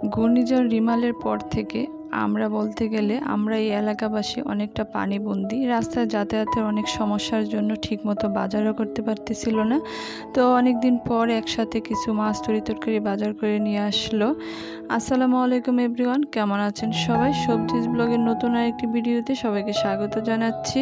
ঘূর্ণিঝড় রিমালের পর থেকে আমরা বলতে গেলে আমরা এই এলাকাবাসী অনেকটা পানিবন্দী। রাস্তায় যাতায়াতের অনেক সমস্যার জন্য ঠিকমতো বাজারও করতে পারতেছিল না। তো অনেক দিন পর একসাথে কিছু মাছ তরকারি বাজার করে নিয়ে আসলো। আসসালামু আলাইকুম এভরিওয়ান, কেমন আছেন সবাই? সবজিজ ব্লগের নতুন আরেকটি ভিডিওতে সবাইকে স্বাগত জানাচ্ছি।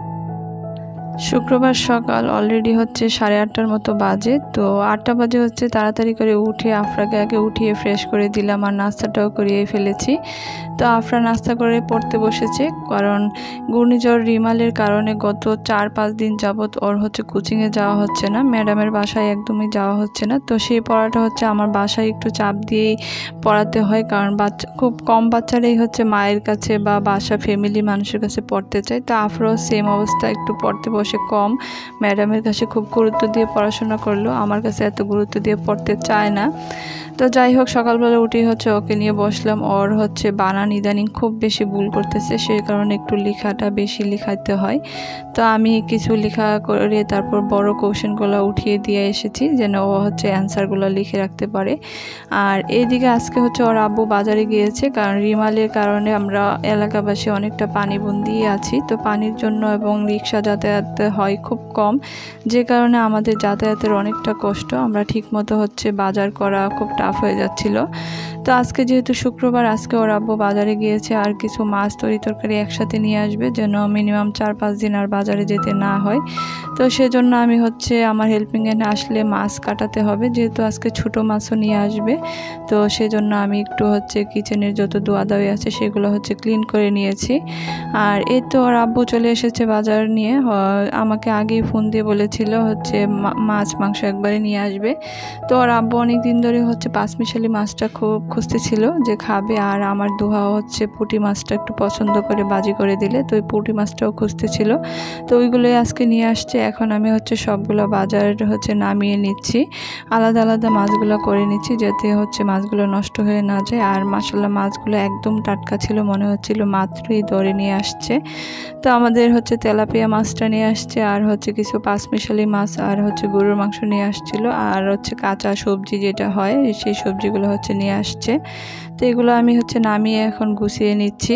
শুক্রবার সকাল অলরেডি হচ্ছে 8:30টার মতো বাজে। তো 8টা বাজে হচ্ছে তাড়াতাড়ি করে উঠে আফরাকে আগে উঠিয়ে ফ্রেশ করে দিলাম আর নাস্তাটাও করিয়ে ফেলেছি। তো আফরা নাস্তা করে পড়তে বসেছে, কারণ ঘূর্ণিঝড় রিমালের কারণে গত 4-5 দিন যাবৎ ওর হচ্ছে কোচিংয়ে যাওয়া হচ্ছে না, ম্যাডামের বাসায় একদমই যাওয়া হচ্ছে না। তো সেই পড়াটা হচ্ছে আমার বাসায় একটু চাপ দিয়েই পড়াতে হয়, কারণ খুব কম বাচ্চারাই হচ্ছে মায়ের কাছে বা বাসা ফ্যামিলি মানুষের কাছে পড়তে চায়। তো আফরাও সেম অবস্থা, একটু পড়তে বসে কম, ম্যাডামের কাছে খুব গুরুত্ব দিয়ে পড়াশোনা করলো, আমার কাছে এত গুরুত্ব দিয়ে পড়তে চায় না। তো যাই হোক, সকালবেলা উঠেই হচ্ছে ওকে নিয়ে বসলাম। ওর হচ্ছে বানান ইদানিং খুব বেশি ভুল করতেছে, সেই কারণে একটু লেখাটা বেশি লেখাতে হয়। তো আমি কিছু লেখা করে তারপর বড় কোশ্চেনগুলো উঠিয়ে দিয়ে এসেছি, যেন ও হচ্ছে অ্যান্সারগুলো লিখে রাখতে পারে। আর এইদিকে আজকে হচ্ছে ওর আব্বু বাজারে গিয়েছে, কারণ রিমালের কারণে আমরা এলাকাবাসী অনেকটা পানিবন্দী আছি। তো পানির জন্য এবং রিক্সা যাতায়াত হয় খুব কম, যে কারণে আমাদের যাতায়াতের অনেকটা কষ্ট। আমরা ঠিকমতো হচ্ছে বাজার করা খুব টাফ হয়ে যাচ্ছিল। তো আজকে যেহেতু শুক্রবার, আজকে ওর আব্বু বাজারে গিয়েছে আর কিছু মাছ তরকারি একসাথে নিয়ে আসবে, যেন মিনিমাম 4-5 দিন আর বাজারে যেতে না হয়। তো সেজন্য আমি হচ্ছে আমার হেল্পিং হ্যান্ড আসলে মাছ কাটাতে হবে, যেহেতু আজকে ছোট মাছও নিয়ে আসবে। তো সেজন্য আমি একটু হচ্ছে কিচেনের যত দোয়াদাওয়ি আছে সেগুলো হচ্ছে ক্লিন করে নিয়েছি। আর এই তো ওর আব্বু চলে এসেছে বাজার নিয়ে। আমাকে আগেই ফোন দিয়ে বলেছিল হচ্ছে মাছ মাংস একবারে নিয়ে আসবে। তো ওর আব্বু অনেক দিন ধরে হচ্ছে পাঁচমিশালি মাছটা খুব খুঁজতেছিল যে খাবে, আর আমার দোহাও হচ্ছে পুঁটি মাছটা একটু পছন্দ করে বাজি করে দিলে, তো ওই পুঁটি মাছটাও খুঁজতেছিল। তো ওইগুলোই আজকে নিয়ে আসছে। এখন আমি হচ্ছে সবগুলো বাজার হচ্ছে নামিয়ে নিচ্ছি, আলাদা আলাদা মাছগুলো করে নিচ্ছি, যাতে হচ্ছে মাছগুলো নষ্ট হয়ে না যায়। আর মাশাআল্লাহ মাছগুলো একদম টাটকা ছিল, মনে হচ্ছিল মাত্রই ধরে নিয়ে আসছে। তো আমাদের হচ্ছে তেলাপিয়া মাছটা নিয়ে আসছে, আর হচ্ছে কিছু পাঁচমিশালি মাছ, আর হচ্ছে গরুর মাংস নিয়ে আসছিল, আর হচ্ছে কাঁচা সবজি যেটা হয় সেই সবজিগুলো হচ্ছে নিয়ে আসছে। তো এগুলো আমি হচ্ছে নামিয়ে এখন গুছিয়ে নিচ্ছি।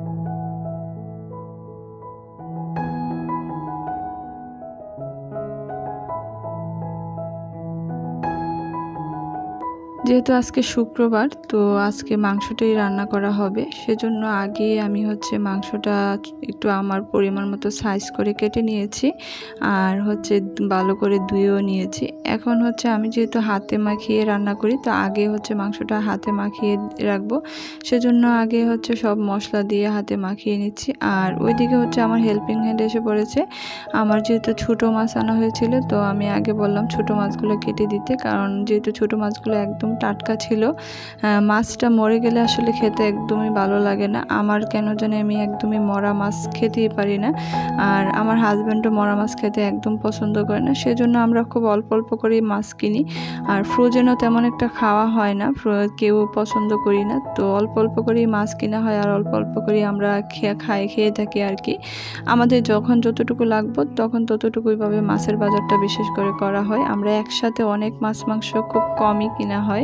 যেহেতু আজকে শুক্রবার, তো আজকে মাংসটাই রান্না করা হবে, সেজন্য আগে আমি হচ্ছে মাংসটা একটু আমার পরিমাণ মতো সাইজ করে কেটে নিয়েছি, আর হচ্ছে ভালো করে ধুয়েও নিয়েছি। এখন হচ্ছে আমি যেহেতু হাতে মাখিয়ে রান্না করি, তো আগে হচ্ছে মাংসটা হাতে মাখিয়ে রাখবো, সেজন্য আগে হচ্ছে সব মশলা দিয়ে হাতে মাখিয়ে নিচ্ছি। আর ওইদিকে হচ্ছে আমার হেল্পিং হ্যান্ড এসে পড়েছে। আমার যেহেতু ছোটো মাছ আনা হয়েছিল, তো আমি আগে বললাম ছোটো মাছগুলো কেটে দিতে, কারণ যেহেতু ছোটো মাছগুলো একদম টাটকা ছিল। মাছটা মরে গেলে আসলে খেতে একদমই ভালো লাগে না। আমার কেন জানি আমি একদমই মরা মাছ খেতেই পারি না, আর আমার হাজব্যান্ডও মরা মাছ খেতে একদম পছন্দ করে না, সেজন্য আমরা খুব অল্প অল্প করেই মাছ কিনি। আর ফ্রোজেনও তেমন একটা খাওয়া হয় না, কেউ পছন্দ করি না। তো অল্প অল্প করেই মাছ কিনা হয়, আর অল্প অল্প করেই আমরা খেয়ে থাকি আর কি। আমাদের যখন যতটুকু লাগবে তখন ততটুকুইভাবে মাছের বাজারটা বিশেষ করে করা হয়। আমরা একসাথে অনেক মাছ মাংস খুব কমই কিনা হয়।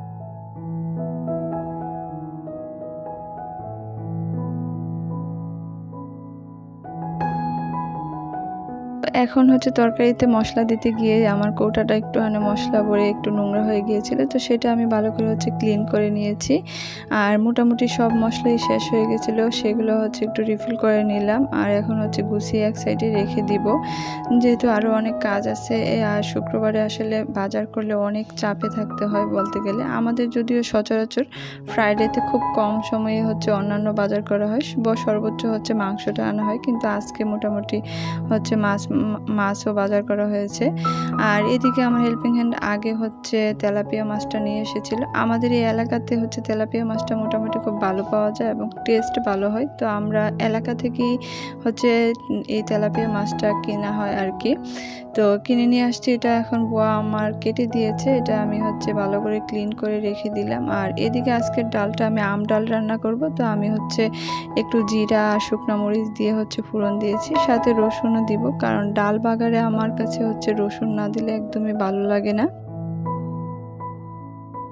এখন হচ্ছে তরকারিতে মশলা দিতে গিয়ে আমার কৌটাটা একটুখানি মশলা ভরে একটু নোংরা হয়ে গিয়েছিল, তো সেটা আমি ভালো করে হচ্ছে ক্লিন করে নিয়েছি। আর মোটামুটি সব মশলাই শেষ হয়ে গেছিলো, সেগুলো হচ্ছে একটু রিফিল করে নিলাম। আর এখন হচ্ছে গুছিয়ে এক সাইডে রেখে দিব, যেহেতু আরও অনেক কাজ আছে। আর শুক্রবারে আসলে বাজার করলে অনেক চাপে থাকতে হয় বলতে গেলে। আমাদের যদিও সচরাচর ফ্রাইডেতে খুব কম সময়ে হচ্ছে অন্যান্য বাজার করা হয়, সর্বোচ্চ হচ্ছে মাংসটা আনা হয়, কিন্তু আজকে মোটামুটি হচ্ছে মাছও বাজার করা হয়েছে। আর এদিকে আমার হেল্পিং হ্যান্ড আগে হচ্ছে তেলাপিয়া মাছটা নিয়ে এসেছিল। আমাদের এই এলাকাতে হচ্ছে তেলাপিয়া মাছটা মোটামুটি খুব ভালো পাওয়া যায় এবং টেস্ট ভালো হয়, তো আমরা এলাকা থেকেই হচ্ছে এই তেলাপিয়া মাছটা কেনা হয় আর কি। তো কিনে নিয়ে আসছি, এটা এখন বুয়া আমার কেটে দিয়েছে, এটা আমি হচ্ছে ভালো করে ক্লিন করে রেখে দিলাম। আর এদিকে আজকের ডালটা আমি আম ডাল রান্না করব, তো আমি হচ্ছে একটু জিরা আর শুকনো মরিচ দিয়ে হচ্ছে ফোড়ন দিয়েছি, সাথে রসুনও দিব, কারণ ডাল বাগারে আমার কাছে হচ্ছে রসুন না দিলে একদমই ভালো লাগে না।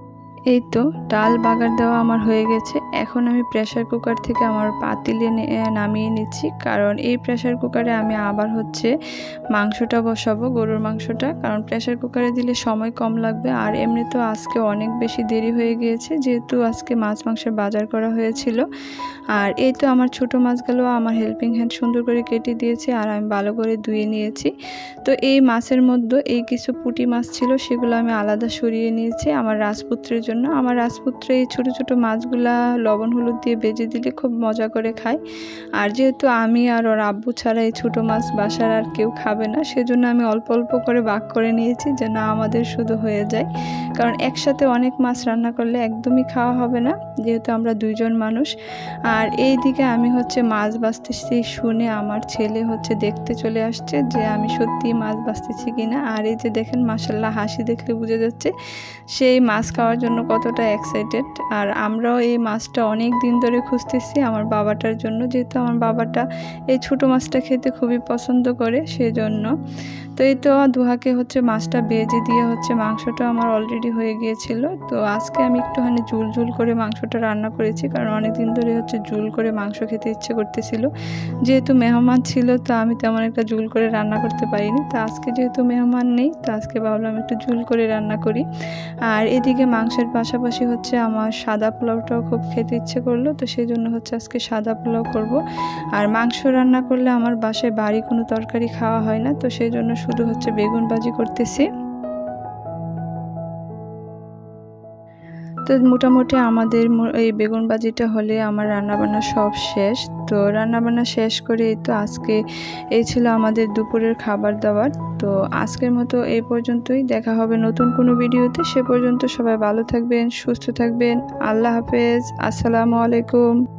এই তো ডাল বাগার দেওয়া আমার হয়ে গেছে। এখন আমি প্রেসার কুকার থেকে আমার পাতিলে নামিয়ে নিচ্ছি, কারণ এই প্রেসার কুকারে আমি আবার হচ্ছে মাংসটা বসাবো, গরুর মাংসটা। কারণ প্রেসার কুকারে দিলে সময় কম লাগবে, আর এমনি তো আজকে অনেক বেশি দেরি হয়ে গিয়েছে, যেহেতু আজকে মাছ মাংসের বাজার করা হয়েছিল। আর এই তো আমার ছোট মাছগুলো আমার হেল্পিং হ্যান্ড সুন্দর করে কেটে দিয়েছে, আর আমি ভালো করে ধুয়ে নিয়েছি। তো এই মাছের মধ্যে এই কিছু পুঁটি মাছ ছিল, সেগুলো আমি আলাদা সরিয়ে নিয়েছি আমার রাজপুত্রের জন্য। আমার রাজপুত্র এই ছোট ছোট মাছগুলা লবণ হলুদ দিয়ে ভেজে দিলে খুব মজা করে খায়। আর যেহেতু আমি আর ওর আব্বু ছাড়া এই ছোটো মাছ বাসার আর কেউ খাবে না, সেজন্য আমি অল্প অল্প করে ভাগ করে নিয়েছি, যেন আমাদের শুধু হয়ে যায়। কারণ একসাথে অনেক মাছ রান্না করলে একদমই খাওয়া হবে না, যেহেতু আমরা দুইজন মানুষ। আর এই দিকে আমি হচ্ছে মাছ বাছতেছি শুনে আমার ছেলে হচ্ছে দেখতে চলে আসছে যে আমি সত্যি মাছ বাছতেছি কিনা। আর এই যে দেখেন মাশাআল্লাহ, হাসি দেখলে বোঝা যাচ্ছে সেই মাছ খাওয়ার জন্য কতটা এক্সাইটেড। আর আমরাও এই মাছটা অনেক দিন ধরে খুঁজতেছি আমার বাবাটার জন্য, যেহেতু আমার বাবাটা এই ছোটো মাছটা খেতে খুবই পছন্দ করে, সেজন্য। তো এই তো দুহাকে হচ্ছে মাছটা ভেজে দিয়ে হচ্ছে মাংসটা আমার অলরেডি হয়ে গিয়েছিল। তো আজকে আমি একটুখানি ঝুল ঝুল করে মাংসটা রান্না করেছি, কারণ অনেক দিন ধরে হচ্ছে ঝুল করে মাংস খেতে ইচ্ছে করতেছিল। যেহেতু মেহমান ছিল, তো আমি তেমন একটা ঝুল করে রান্না করতে পারিনি। তো আজকে যেহেতু মেহমান নেই, তো আজকে ভাবলাম একটু ঝুল করে রান্না করি। আর এদিকে মাংসের পাশাপাশি হচ্ছে আমার সাদা পোলাওটাও খুব খেতে ইচ্ছে করলো, তো সেই জন্য হচ্ছে আজকে সাদা পোলাও করব। আর মাংস রান্না করলে আমার বাসায় বাড়ি কোনো তরকারি খাওয়া হয় না, তো সেই জন্য শুধু হচ্ছে বেগুন ভাজি করতেছি। তো মোটামুটি আমাদের এই বেগুন ভাজিটা হলে আমার রান্নাবান্না সব শেষ। তো রান্নাবান্না শেষ করে এই তো আজকে এই ছিল আমাদের দুপুরের খাবার দাবার। তো আজকের মতো এই পর্যন্তই, দেখা হবে নতুন কোনো ভিডিওতে। সে পর্যন্ত সবাই ভালো থাকবেন, সুস্থ থাকবেন। আল্লাহ হাফেজ, আসসালামু আলাইকুম।